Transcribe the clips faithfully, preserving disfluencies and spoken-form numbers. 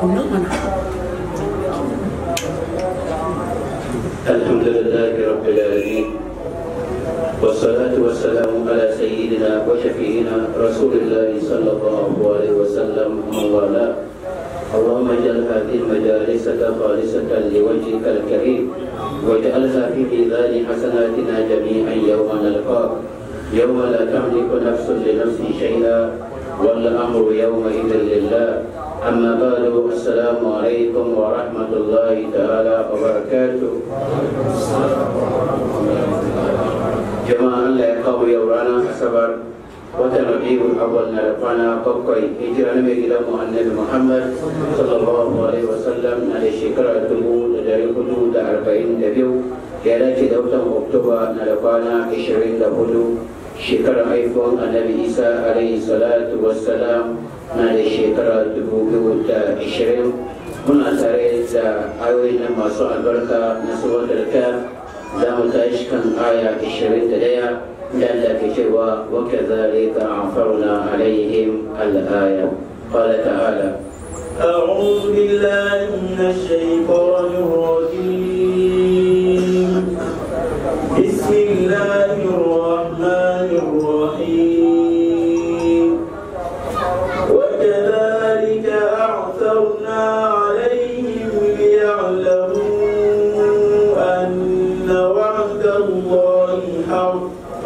kunnan mana. Alhamdulillah Rabbil Alamin. Wassalatu wassalamu ala sayyidina wa syafi'ina Rasulillah sallallahu alaihi wasallam mawala. Allahumma ij'al hadhihi al-majalisata khalisatan liwajhikal karim waj'alha fi mizani hasanatina jami'an yawma nalqak yawma la tamliku nafsun li nafsin shay'an wal amru yawma idzin lillah. Amma ba'du. Assalamu alaikum warahmatullahi ta'ala wabarakatuh. Jama'a Allah ya kawo yau ranar Asabar watan Rabiul Awwal na da kwana bakwai hijira na mai gidan mu Annabi Muhammad sallallahu alaihi wasallam na da shekara dubu da dari hudu da arba'in da biyu, ya dace da watan Oktoba na da kwana ashirin da hudu, shekarar haifuwan Annabi Isa alaihi salatu wassalam na da shekara dubu biyu da ashirin. Muna tare da ayoyin nan masu albarka na suratul Kahf. za mu tashi kan aya ashirin da ɗaya da Allah ke cewa wa kadhalika a'farna alaihim al-aya. Qala ta'ala أعوذ بالله من الشيطان الرجيم بسم الله الرحمن الرحيم وكذلك أعثرنا عليهم ليعلموا أن وعد الله حق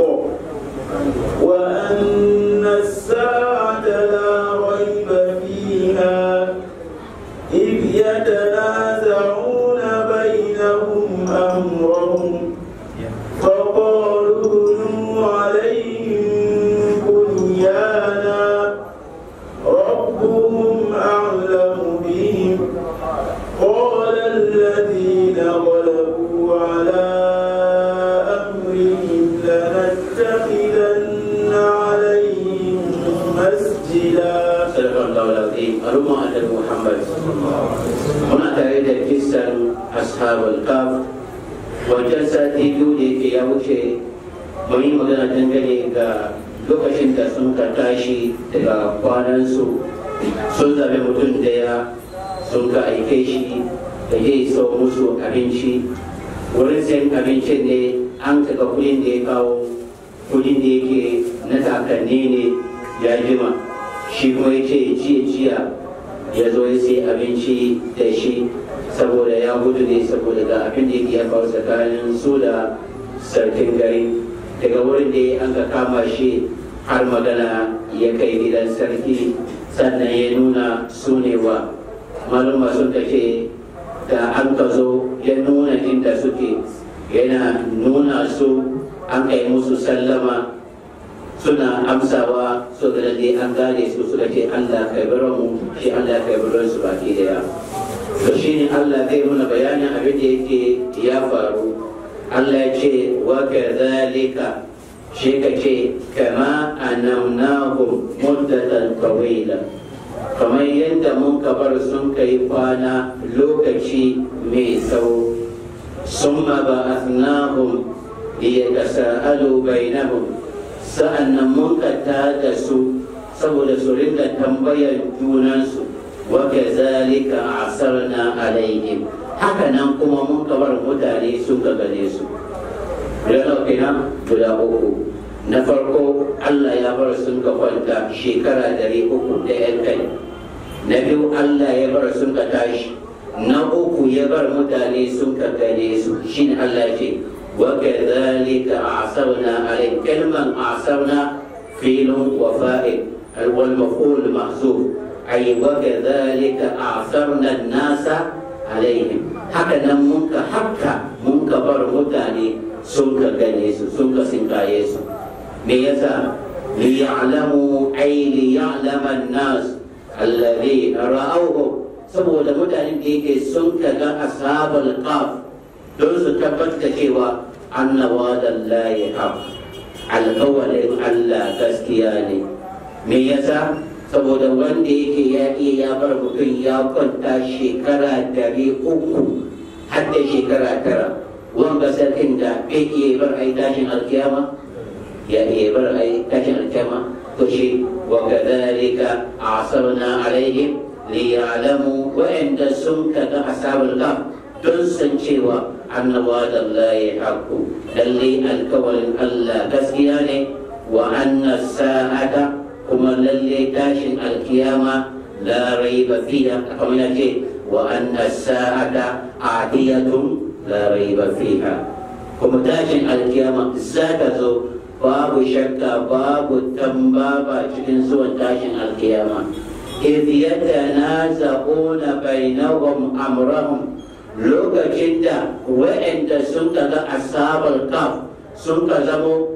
وأن الساعة لا ريب فيها إذ يتنازعون بينهم أمرهم فقالوا ابنوا عليهم بنيانا ربهم أعلم بهم قال الذين غلبوا على أمرهم لنتخذن عليهم مسجدا. Al'umma Annabi Muhammad muna tare da kisan ashabul kaf. Wajen sati biyu da yake ya wuce mun yi magana dangane ga lokacin da sun ka tashi daga kwanansu, sun zabe mutum daya sun ka aike shi da zai sau musu abinci. Wurin sayan abincin ne an kaga kudin da ya kawo, kudin da yake na takanni ne ya jima. Shi kuma ya ce jiya jiya ya zo ya sai abinci da shi saboda ya gudu ne saboda ga abin da ya faru tsakanin su da sarkin gari. Daga wurin da an ka kama shi har magana ya kai gidan sarki, sannan ya nuna su ne wa maluma sun ce da an ka zo ya nuna inda suke, yana nuna su an kai musu sallama suna amsawa, so da dai an gane su suka ce Allah kai bar mu, shi Allah kai bar su baki daya. To shine Allah zai muna bayanin abin da yake ya faru. Allah ya ce wa kadhalika, shi ka ce kama anamnahum muddatan tawila, kamar yadda mun kabar sun kai kwana lokaci mai tsawo. Summa ba'athnahum liyatasaalu bainahum, sa'annan mun ka tada su saboda su rinka tambayar junansu. Wa kazalika asarna alaihim, haka nan kuma mun kabar mutane sun ka gane su. Guda kenan guda uku. Na farko Allah ya bar sun ka kwanta shekara dari uku da yan kai. Na biyu Allah ya bar sun ka tashi. Na uku ya bar mutane sun ka gane su. Shin Allah ce وكذلك أعصرنا عليه. كلمة أعصرنا فعل وفاعل والمفعول محذوف، أي وكذلك أعصرنا الناس عليهم. هكذا منك حكا منك بر متاني سنك غنيسو سنك سنكايسو ميسا ليعلموا أي ليعلم الناس الذين رأوه، saboda mutanen da yake sun kaga ashabul qaf don su tabbata cewa annawa dallahi haq, alƙawarin Allah gaskiya ne. Me yasa? saboda wanda yake ya iya ya bar mutum ya kwanta shekara dari uku har da shekara tara, wanga sarkin da bai iya bar ai tashin alkiyama ya iya bar ai tashin alkiyama. to shi wa kadhalika asarna alaihim liya'lamu wa'anda sun kaga ashabul kaf don san cewa annabawa da Allah ya haƙu lalle alkawalin Allah gaskiya ne wa anna sa'ata kuma lalle tashin alkiyama la raiba fiha kamar yace wa anna sa'ata atiyatun la raiba fiha kuma tashin alkiyama za ta zo babu shakka babu tambaba cikin zuwan tashin alkiyama idh yatanaza'una bainahum amrahum lokacin da wa'anda sun kaga ashabul kaf sun ka zamo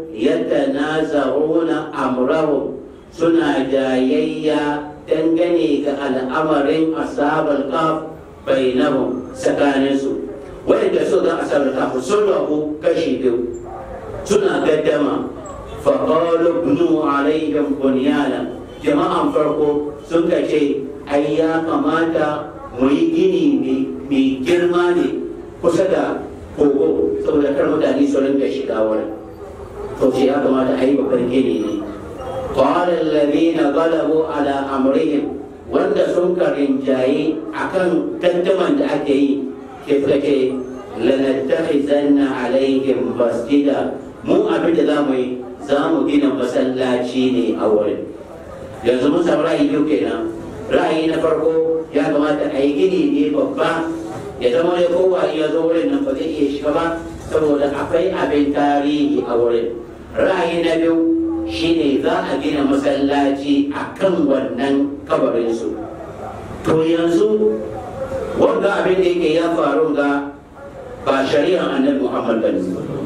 yatanaza'una amrahum suna jayayya dangane ga al'amarin ashabul kaf bainahum tsakaninsu wa'anda sun ga ashabul kaf sun rabu kashi biyu suna gaddama faqalu ibnu alaihim bunyana jama'an farko sun ka ce ai ya kamata mu yi gini mai girma ne kusa da kogo saboda kar mutane su rinka shiga wurin to ce ya kamata a yi babban gini ne qala alladhina ghalabu ala amrihim wanda sun ka rinjaye akan gaddaman da ake yi ke suka ce lanattakhizanna alaihim masjida mu abin da za mu yi za mu gina masallaci ne a wurin yanzu mun samu ra'ayi biyu kenan ra'ayi na farko ya kamata a yi gini ne babba ya zama da kowa ya zo wurin nan ba zai iya shiga ba saboda akwai abin tarihi a wurin ra'ayi na biyu shine za a gina masallaci a kan wannan kabarinsu to yanzu wanda abin da yake ya faru ga ba shari'ar annabi Muhammad bane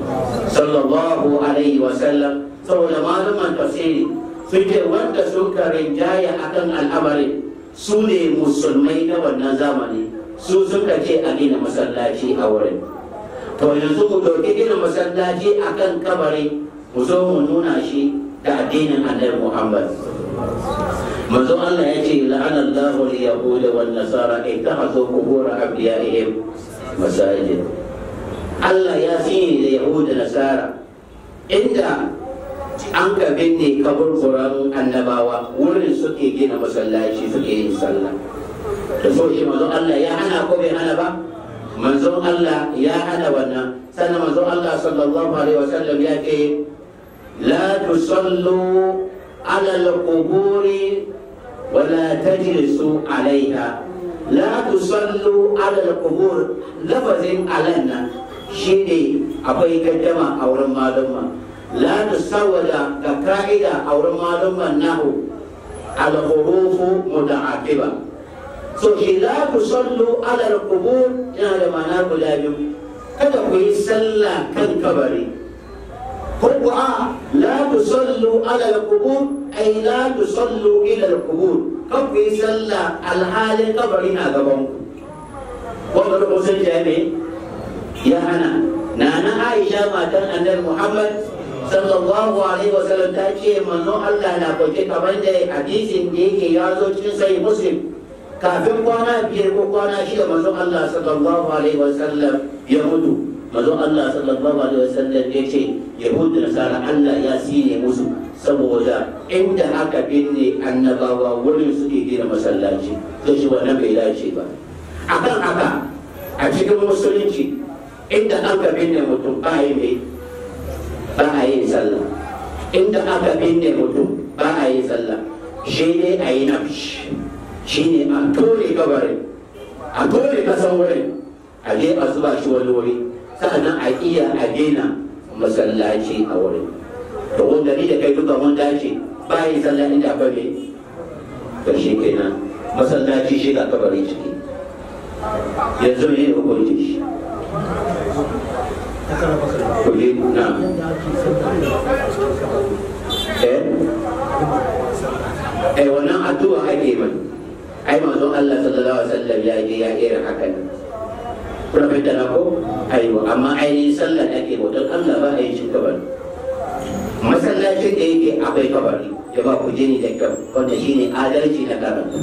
sallallahu alaihi wa sallam saboda malaman tafsiri sun ce wanda sun karinjaya akan al'amarin su ne musulmai na wannan zamani su suka ce a gina masallaci a wurin to yanzu mu ɗauki gina masallaci akan kabari mu zo mu nuna shi da addinin annabi Muhammad manzo Allah ya ce la'ana Allahu al-yahuda wan nasara ittakhadhu qubur anbiya'ihim masajid Allah ya tsine da yahuda nasara inda an ka binne kaburburan annabawa wurin suke gina masallaci suke yin sallah da so shi manzon Allah ya hana ko bai hana ba manzon Allah ya hana wannan sannan manzon Allah sallallahu alaihi wasallam ya ce la tusallu ala al-quburi wa la tajlisu alaiha la tusallu ala al-qubur lafazin alanna shine akwai gaddama a wurin malumma لا تسود كقاعدة أو معلوم أنه الحروف متعاقبة so لا تصلوا على القبور يعني معناه guda biyu kada ku yi sallah kan kabari ko kuwa la tusallu ala al-qubur ay la tusallu ila al-qubur kan ku yi sallah alhalin kabari na gaban ku wanda ko sun jami ya hana nana Aisha matan annabi Muhammad sallallahu alaihi wasallam ta ce manzo Allah na kwace kamar da hadisin da yake ya zo cikin sahih muslim kafin kwana biyar ko kwana shida manzo Allah sallallahu alaihi wasallam ya mutu manzo Allah sallallahu alaihi wasallam ya ce yahudu da nasara Allah ya sine musu saboda inda aka binne annabawa wurin suke gina masallaci to shi wannan bai dace ba akan haka a cikin musulunci inda aka binne mutum ba yi mai ba a yin sallah inda aka binne mutum ba a yin sallah shi ne a yi nafshi shi ne a tore kabarin a tore kasan wurin a je a zuba shi wani wuri sa'annan a iya a gina masallaci a wurin to wanda ni da kai duka mun dace ba yin sallah inda aka ne to shi kenan masallaci shi ga kabari ciki yanzu ne hukunci shi Kuli, nah. Eh, eh wannan addu'a ake mai. Ai manzon Allah sallallahu alaihi wasallam ya je ya irin hakan. Kuna fahimta na ko? Aiwa, amma ainihin sallar ake bautar Allah ba a yi shi kabari. Masallacin da yake akwai kabari, ya ba ku jini da kyau, wanda shine adalci na karanta.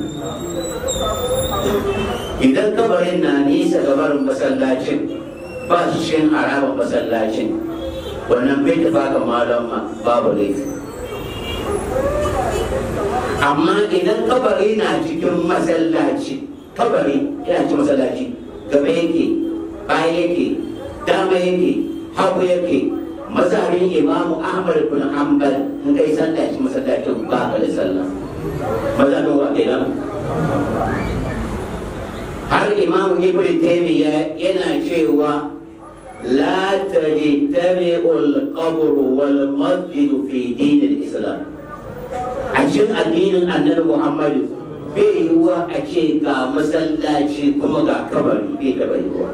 Idan kabarin na nisa gabarin masallacin, ba su cikin harabar masallacin wannan bai tafa ga malama babu laifi amma idan kabari na cikin masallaci, kabari yana cikin masallaci, gaba yake, baya yake, dama yake, hagu yake, mazhabin imamu Ahmad bin Hanbal in kai sallah cikin masallacin ba ka da sallah. Mazhabin wa kenan. Har imamu Ibn Taymiyyah yana cewa la tajtami'u al-qabr wal masjid fi din al-islam. A cikin addinin Annabi Muhammadu bai yiwuwa a ce ga masallaci kuma ga kabari bai taɓa yiwuwa.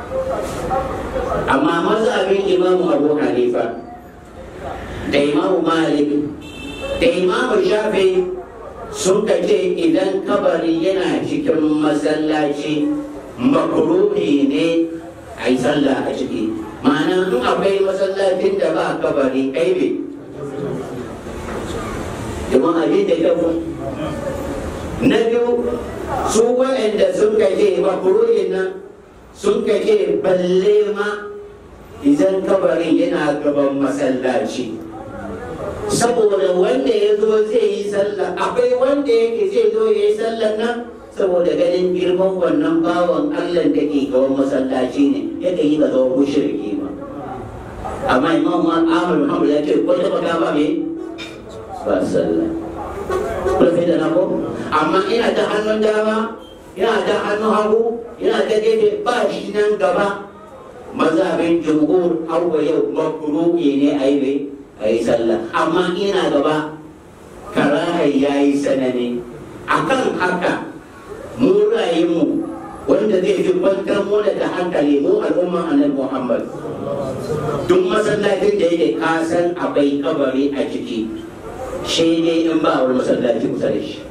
Amma mazhabin imamu Abu Hanifa da imamu Malik da imamu Shafi sun kace idan kabari yana cikin masallaci makruhi ne a yi sallah a ciki. Ma'ana in akwai masallacin da ba kabari kai ne domin abin da ya na biyu su waɗanda sun kace makruhin nan sun kace balle ma idan kabarin yana gaban masallaci, saboda wanda ya zo zai yi sallah akwai wanda yake zai zo ya yi sallah nan saboda ganin girman wannan bawan Allah da ke gaban masallaci ne yake yi ga zama mushriki ma. Amma Imam Ahmad Muhammad ya ce ko ta ba me ba sallah ko sai da nako, amma ina ta hannun dama ina ta hannun hagu ina ta gefe ba shi nan gaba. Mazhabin jumhur har wa yau makruhi ne a yi a yi sallah, amma ina gaba karahai ya yi sanani. Akan haka mu rayumu wanda zai fi kwantar mu da hankali mu al'umman Annabi Muhammad, duk masallacin da yake kasan akwai kabari a ciki shi ne in ba wani masallaci kusa da shi.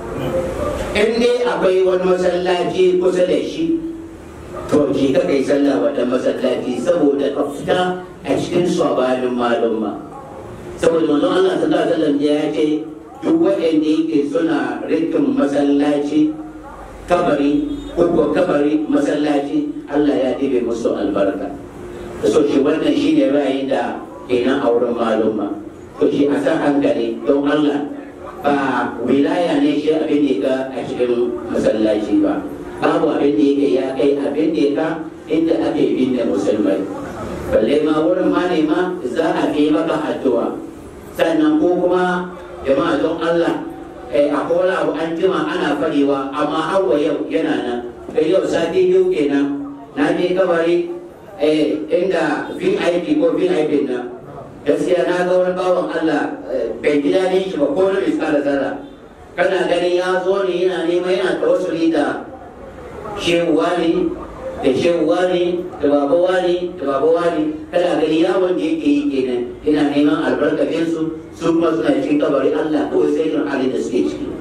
In dai akwai wani masallaci kusa da shi to shi ka kai sallah wata masallaci saboda ka fita a cikin sabanin malumma. Saboda manzon Allah sallallahu alaihi wasallam ya ce duk waɗanda yake suna rikin masallaci kabari ko ko kabari masallaci Allah ya ɗebe musu albarka. So shi wannan shine ra'ayin da kenan a wurin malumma. To shi a san hankali don Allah ba wilaya ne shi abin da ga a cikin masallaci ba. Babu abin da yake ya kai abin da ka inda ake binne musulmai. Balle ma wurin manema za a fi maka addu'a. Sannan ko kuma jama'a don Allah a kola abu an jima ana farewa amma hawa yau yana nan. Kai yau sati biyu kenan na je kabari inda V I P ko V I P nan. Gaskiya na ga wani bawan Allah bai ji daɗin shi ba ko na miskala zarra. Kana ganin ya zo ne yana neman yana tawassuli da shehu wani da shehu wani da baba wani da baba wani, kana gani yawon da yake yi kenan yana neman albarkacin su su kuma suna cikin kabari Allah ko sai irin halin da suke ciki.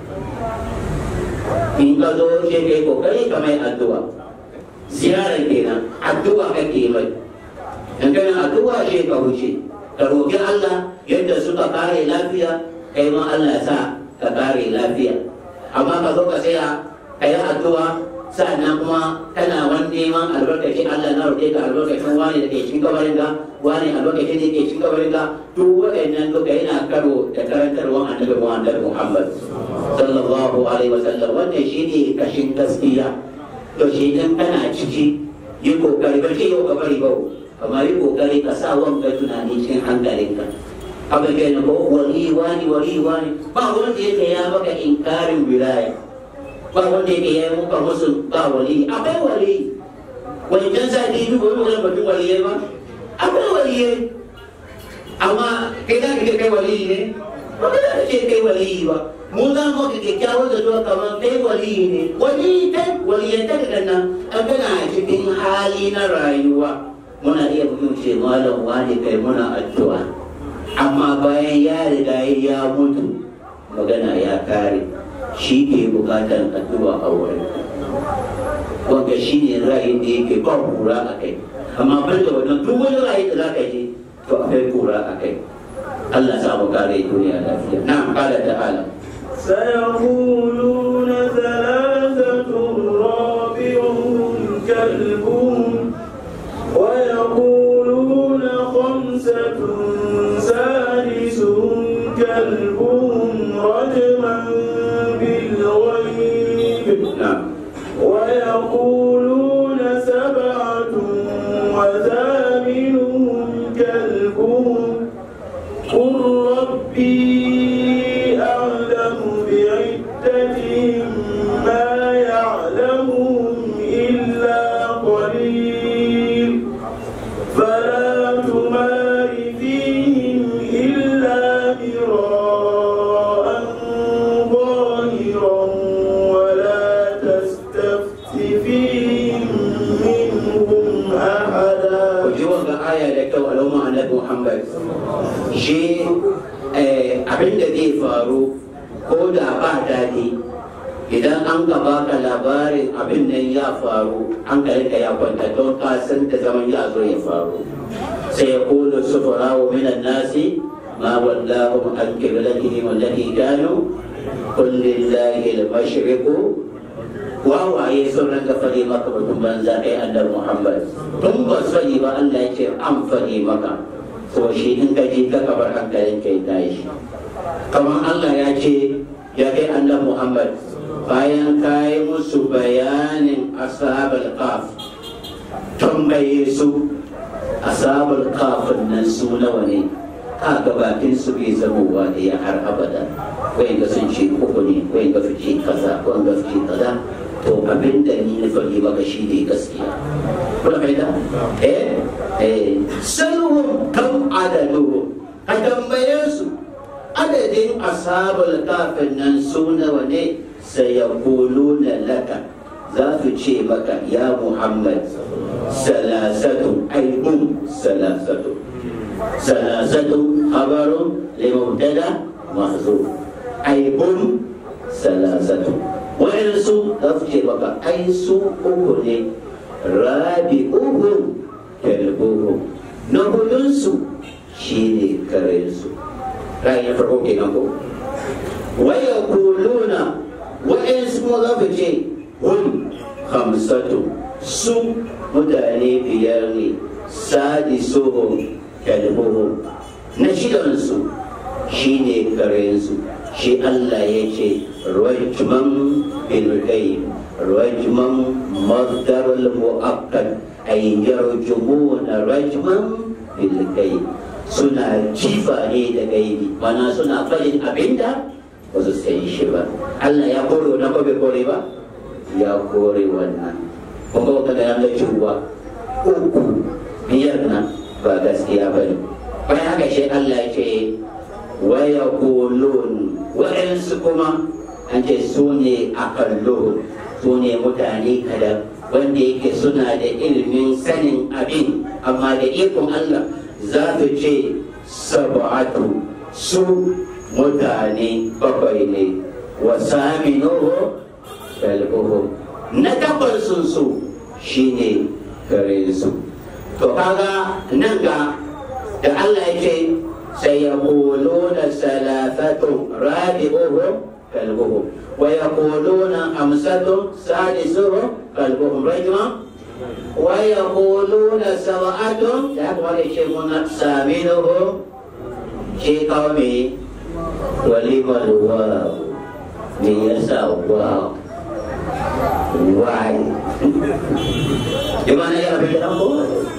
In ka zo shi kai kokari ka mai addu'a, ziyarar kenan addu'a kake mai. In kana addu'a shi ka wuce ka roƙi Allah yadda suka kare lafiya kai ma Allah ya sa ka kare lafiya. Amma ka zo ka tsaya ka yi addu'a sa'annan kuma kana wani neman albarkacin Allah na roƙe ka albarkacin wani da ke cikin kabarin ka, wani albarkacin da ke cikin kabarin ka, duk waɗannan duka yana karo da karantarwar Annabi Muhammad sallallahu alaihi wasallam. Wannan shine kashin gaskiya. To shi dan kana ciki yi kokari ba ce yau ka bari ba, amma yi kokari ka sa wanka tunani cikin hankalinka. Abin da ya ko wali wani wali wani ba wanda yake ya maka inkarin wilaya, ba wanda yake ya muka musu ba wali. Akwai wali wancan sati biyu ba wani batun waliye ba, akwai waliye amma kai za ka ce kai wali ne ba ka za ka ce kai wali ba. Mu za mu ka kyakkyawar da zuwa kamar kai wali ne. Wali ta waliyanta da nan an gana cikin hali na rayuwa muna iya mu ce malam wani kai muna addu'a, amma bayan ya riga ya mutu magana ya kare, shi ke bukatar addu'a a wurin. Wanda shi ne ra'ayin da yake ba kura a kai, amma ban da wannan duk wani ra'ayi da za ka ji to akwai kura a kai. Allah sa mu kare duniya lafiya. Na'am, qala ta'ala سيقولون ثلاثة رابعهم كلبهم ويقولون خمسة سادسهم كلبهم رجما ويقولون سبعة وثامنهم كلبهم قل ربي أعلم بعدتهم ما يعلمهم إلا قليل فلا تمار فيهم إلا مراء ظاهرا ولا تستفت فيهم منهم أحدا. وجوه آية لك ولو ما النبي محمد شيء abin da zai faru ko da ba daɗi idan an gaba ka labarin abin nan ya faru an ka ya kwanta don ka san da zaman ya zo ya faru sai ya kula sufarawo minan nasi ma wallahu an kiblatihim allati kanu qul lillahi al-mashriqu wawaye sauran ga fari maka mutum banza kai annabi Muhammad tun ba sani ba Allah ya ce an fari maka to shi in ka ji ka kabar hankalin kai tashi kamar Allah ya ce ya kai annabi Muhammad bayan ka yi musu bayanin ashabul qaf tambaye su ashabul qaf nan su nawa ne ka ga bakin su bai zama wa da ya har abada wai ga sun ce uku ne wai ga fice kaza ko ga fice kaza to abin da ni na faɗi maka shi ne gaskiya kuna kai da eh eh salhum kam adadu ka tambaye su adadin ashabul kafin nan su nawa ne sai ya kuluna laka za su ce maka ya Muhammad salasatu aibun salasatu salasatu khabarun limubtada mahzuf aibun salasatu wa'insu za su ce maka ai su uku ne rabi uku kalbuhu na hudunsu shi ne karensu ra'ayin farko kenan ko waya kuluna wa'insu kuma za su ce hun hamsatu su mutane biyar ne sadisuhum kalbuhu na shidansu shi ne karensu shi Allah ya ce rajman bil ghaib rajman masdar al muakkad ay yarjumuna rajman bil ghaib suna jifa ne da gaibi mana suna fadin abinda ba su san shi ba Allah ya kore wannan ko bai kore ba ya kore wannan kuma kada ya ga cewa uku biyar na ba gaskiya bane bayan haka shi Allah ya ce waya kulun wa'ansu kuma an ce su ne a kallo su ne mutane kada wanda yake suna da ilimin sanin abin amma da ikon Allah za su ce sab'atu su mutane bakwai ne wa saminuhu kalbuhu na takwasun su shine kare su to kaga nan ga da Allah ya ce سيقولون ثلاثة رابعهم كلبهم ويقولون خمسة سادسهم كلبهم رجما ويقولون سبعة يقولون ثامنهم شيء قومي ولم الواو ليسا واو واي gimana ya Rabbi dalamku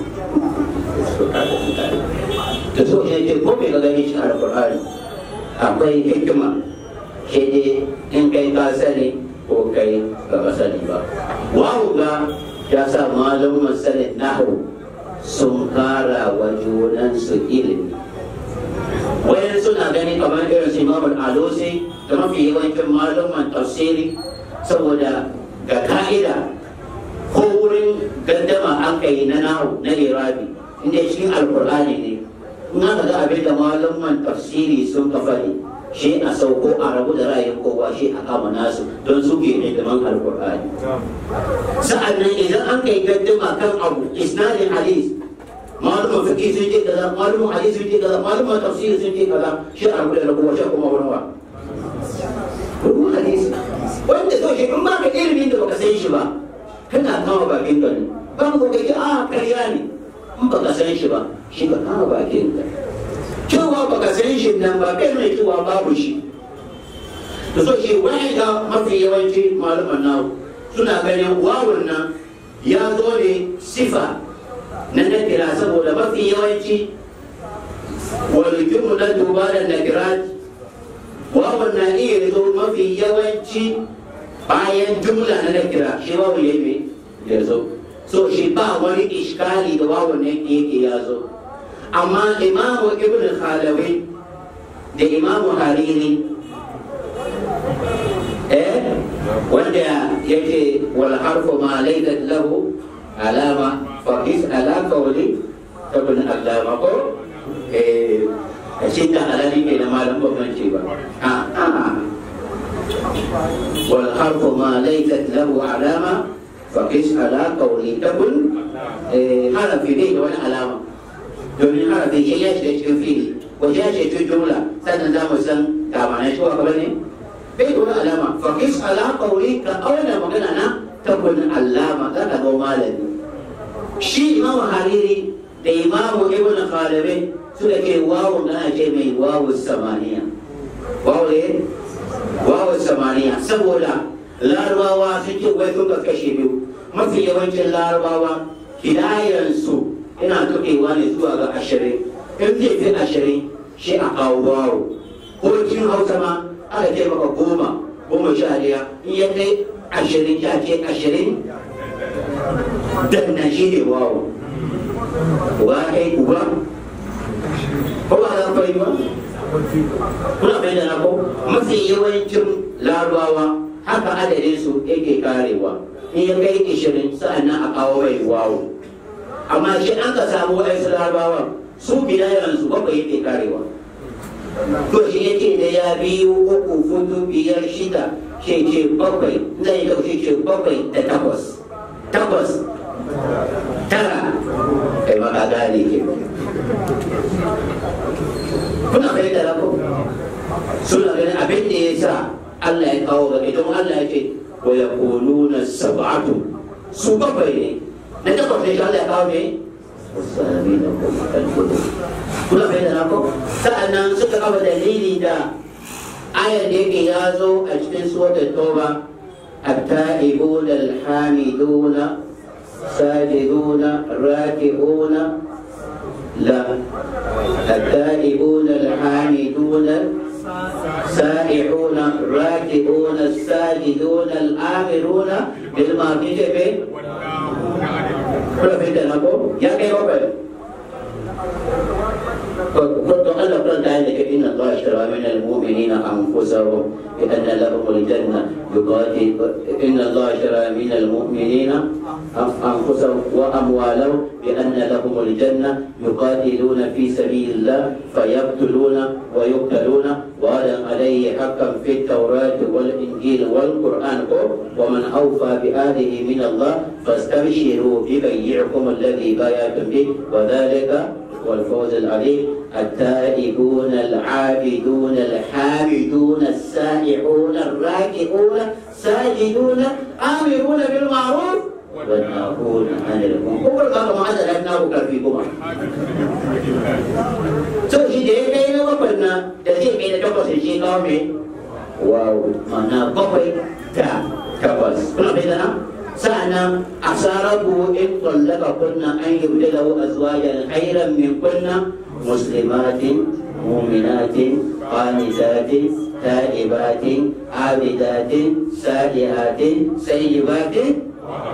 da so ne ce ko bai ga gani shi alƙur'ani akwai hikima shi ne in kai ka sani ko kai ba ka sani ba wawu ga ya sa malaman sanin nahu sun kara wa junansu ilimi wayan suna gani kamar irin su Imam Al-Alusi da mafi yawancin malaman tafsiri saboda ga ka'ida ko wurin gaddama an kai na nahu na irabi inda cikin alƙur'ani ne in aka ga abin da malaman tafsiri sun kafari shi a sauko a rabu da ra'ayin kowa shi a kama nasu don su ke ne gaban alkur'ani sa'annan idan an kai gaddama kan abu isnadin hadis malumin fiqh sun ce kaza malumin hadis sun ce kaza malumin tafsiri sun ce kaza shi a rabu da rabuwa shi kuma wani wa rubu hadis wanda to shi in ba ka ilimin da baka san shi ba kana kama bakin ka ne ba mu ga a ƙarya ne in baka san shi ba shi ka kama bakin ka cewa baka san shi nan ba kai mai cewa babu shi da so shi wani ga mafi yawanci malaman nawa suna ganin wawun nan ya zo ne sifa na nakira saboda mafi yawanci wani jumlatu ba'da nakirat wawun na iya zo mafi yawanci bayan jumla na nakira shi wawun ya yi ya zo so shi ba wani iskali da wawun ne yake ya zo amma imamu ibn khalawi da imamu hariri eh wanda yake wal harfu ma laysa lahu alama fa is ala qawli ibn allama ko eh shi da alani ke da malam babban ce ba a a wal harfu ma laysa lahu alama fa is ala qawli ibn eh harafi ne da wani alama domin harafi ya shiga cikin fili wajen ya shiga cikin jumla sannan za mu san kamanan shi wa kaba ne bai da wani alama fakis ala kauri ka auna magana na tabbun alama za ka ga malami shi imamu hariri da imamu ibn khalabi su da ke wawon ana ce mai wawu samaniya wawu ne wawu samaniya saboda larabawa sun ce wai sun kashe biyu mafi yawancin larabawa hidayensu ina tukewa ne zuwa ga ashirin in zai fi ashirin shi a kawo wawo ko cikin hausa ma aka ce maka goma goma sha daya in ya kai ashirin ya ce ashirin dan na shi ne wawo wa kai uba ko ba za ku yi ba kuna bai da na ko mafi yawancin larabawa haka adadin su yake karewa in ya kai ashirin sa'annan a kawo mai wawo amma shi an ka samu wa'yansu larabawan su bidayansu bakwai yake karewa to shi yake da ya biyu uku hudu biyar shida shi ce bakwai zai dauki ce bakwai da takwas takwas tara kai maka gane ke kuna kai da rako suna ganin abin da ya sa Allah ya kawo ga idan Allah ya ce wa yaquluna sab'atu su bakwai ne na takwas ne Allah ya kawo ne wasami da kuma kalkudu kuna bai da nako sa'annan suka kawo dalili da ayar da yake ya zo a cikin suratul tauba التائبون الحامدون ساجدون راكعون لا التائبون الحامدون سائحون راكعون الساجدون الآمرون بالمعروف Kalau beda aku, ya kayak apa? Kalau Allah berkata Inna Allah ashtara minal mu'minina anfusahum bi anna lahumul jannah yuqatil Inna Allah ashtara minal mu'minina anfusahum wa amwalahum bi anna lahumul jannah yuqatiluna fi sabilillah fayaqtuluna wa yuqtaluna وعدا عليه حقا في التوراة والإنجيل والقرآن ومن أوفى بآله من الله فاستبشروا ببيعكم الذي بايعتم به وذلك والفوز العظيم التائبون العابدون الحامدون السائحون الراكعون الساجدون آمرون بالمعروف والناهون عن المنكر كل ما ما هذا لأنه كفيكم so shi da ya kai na bakwai na da zai kai na takwas shi kawo mai wow mana bakwai da takwas kuna bai zana sa'annan asarabu in tsallaka kunna an yi bude lahu azwajan khairan min kunna muslimatin mu'minatin qanitatin ta'ibatin abidatin salihatin sayyibatin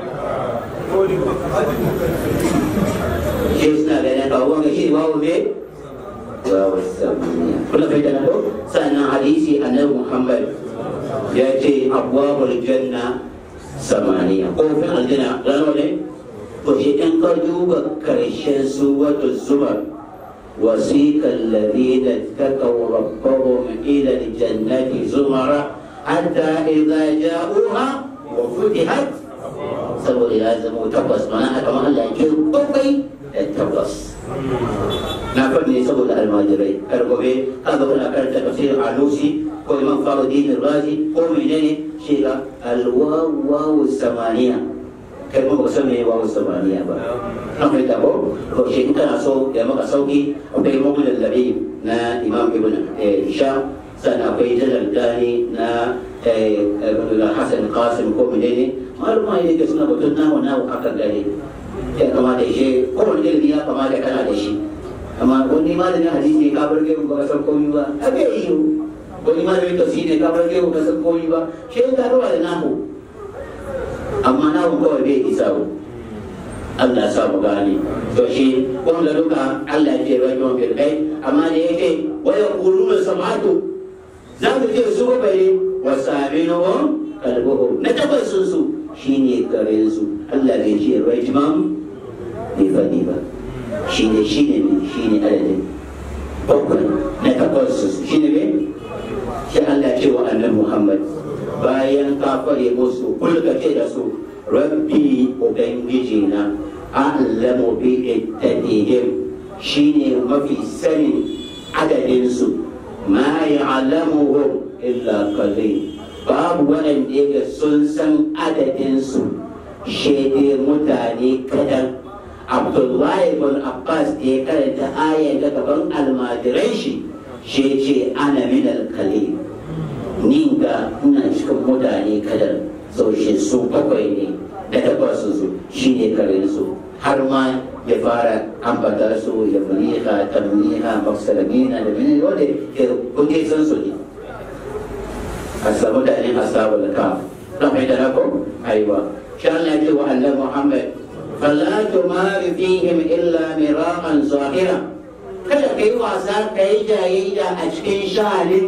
shi suna ganin kawo wanga shi wawo ne wawo samaniya kuna bai da ko sannan hadisi annabi Muhammad ya ce abwabul janna samaniya kofin aljanna rano ne to shi in ka duba karshen suratul zumar wasiqa alladhina taqaw rabbahum ila aljannati zumara hatta idza ja'uha wa futihat saboda ya zama takwas mana haka ma Allah ya ce bakwai da takwas na fanni saboda almajirai kar gobe kaga kuna karanta tafsir alusi ko imam faruddin razi ko menene shi ga alwawu samaniya kai ma ba san me wawu samaniya ba an kai ta ko to shi in kana so ya maka sauki akwai mawlid al-labib na imam ibn hisham sannan akwai jalal dani na Hassan Qasim ko menene maluma ne da suna batun nawa nawa akan gare ya kamata shi kowane ilimi ya kamata kana da shi amma wani malamin hadisi ka bar gemu ba ka san komai ba a bai yi wani malamin tafsiri ka bar gemu ka san komai ba shi ka rawa da nahu amma nahu kawai bai isa ba Allah sa mu gane to shi wanda duka Allah ya ce bai yawan birkai amma da yake waya kuruna samatu za mu ce su ba bare wasabinuhum kalbuhum na tabbasun su shine karen su Allah bai ce rajmam bai fadi ba shine shine ne shine adadin bakwai na tabbasun su shine ne shi Allah ce wa annabi Muhammad bayan ka fare musu kulka ce da su rabbi ubangiji na a'lamu bi ittadihim shine mafi sanin adadin su ma ya'lamuhum illa qalil babu waɗanda ga sun san adadin su shede mutane kadan Abdullahi ibn Abbas da ya karanta ayan ga gaban almajiran shi shi ce ana min al-qalil ni ga ina cikin mutane kadan sau shi su bakwai ne da takwas su shi ne karin su har ma ya fara ambata su ya muliha tamliha maksalamina da mini wanda ya kuke san su ne a samu da ne asabu da kaf don mai da rako aiwa shi Allah ya ce wa Allah Muhammad fala tumari fihim illa miraqan zahira kada kai wasa kai jayayya a cikin sha'anin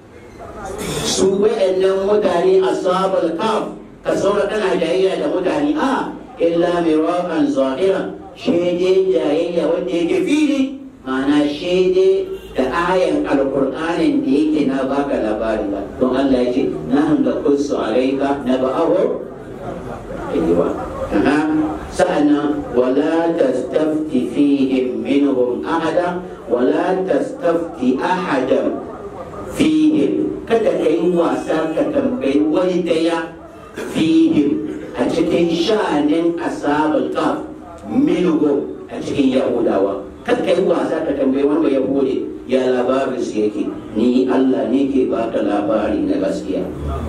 su waɗannan mutane ashabul kaf ka saura kana jayayya da mutane a illa miraqan zahira shede jayayya wanda yake fili ma'ana shede da ayan alqur'anin da yake na baka labari ba don Allah yake nahnu naqussu alayka naba'ahu aiwa aha sa'annan wala tastafti fihim minhum ahada wala tastafti ahadan fihim kada ka yi wasa ka tambayi wani daya fihim a cikin sha'anin ashabul kaf minhum a cikin yahudawa kada ka yi wasa ka tambayi wani ba yahudi ya labarin su yake ni Allah ne ke baka labari na gaskiya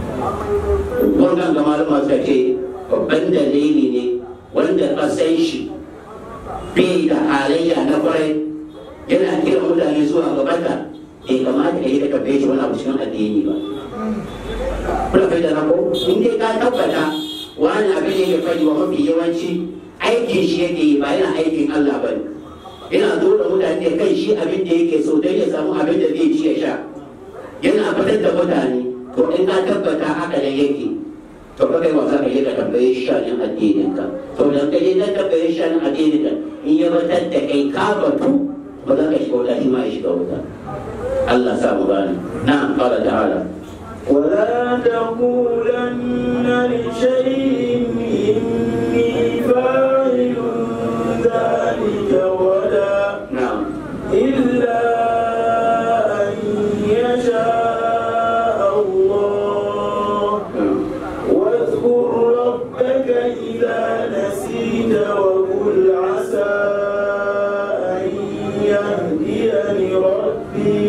wannan ga malama ta ce babban dalili ne wanda ka san shi bai da halayya na kwarai yana kira mutane zuwa ga bata bai kamata ka yi ka tambaye shi wani abu cikin addini ba kuna kai da rako in dai ka tabbata wani abin da ya faɗi wa mafi yawanci aikin shi yake yi ba yana aikin Allah ba ne yana zo da mutane kan shi abin da yake so don ya samu abin da zai ci ya sha yana fitar da mutane to in ka tabbata haka ne yake to ka kai wasa ka je ka tambaye shi shanin addinin ka to dan ka je ka tambaye shi shanin addinin ka in ya batar da kai ka batu ba za ka shiga wuta shi ma ya shiga wuta Allah sa mu gane na'am qala ta'ala ولا تقولن لشيء إني فاعل ذلك ولا نعم إلا أن يشاء الله واذكر ربك إذا نسيت وقل عسى أن يهديني ربي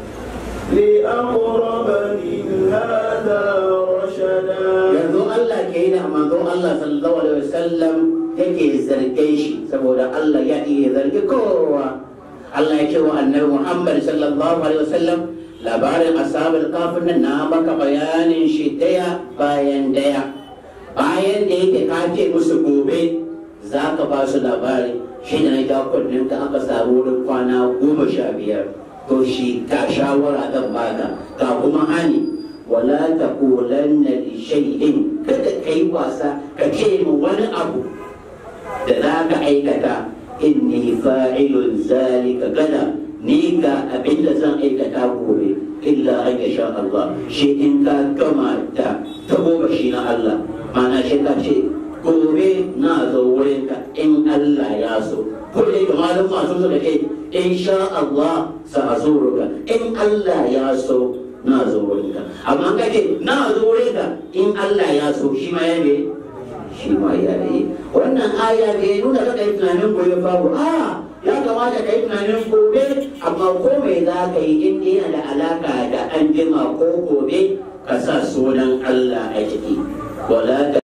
لأقرب من هذا رشدا yanzu Allah ke yi da manzo Allah sallallahu alaihi wasallam yake zarge shi saboda Allah ya iya zargi kowa Allah ya ce wa annabi Muhammad sallallahu alaihi wasallam labarin ashabul kafin nan na maka bayanin shi daya bayan daya bayan da yake ka ce musu gobe za ka ba su labari shi da na ja kunnen ka aka samu wurin kwana goma sha biyar to shi ka shawara zan baka ga kuma hani wala taqulanna li shay'in kada kai wasa ka ce mu wani abu da za ka aikata inni fa'ilun zalika gada ni ga abin da zan aikata gobe illa an yasha Allah shi in ka gama da ta gobe shi na Allah mana shi ka ce gobe na zo wurin ka in Allah ya so ko dai ga malum masu suka ce in sha Allah sa azuruka in Allah ya so na zo wurin ka amma kace na zo wurin ka in Allah ya so shi ma ya ne shi ma ya yi wannan aya bai nuna kada tunanin gobe babu a ya kamata ka yi tunanin gobe, amma ko mai za ka yi in yana da alaka da an jima ko gobe ka sa sunan Allah a ciki. Wala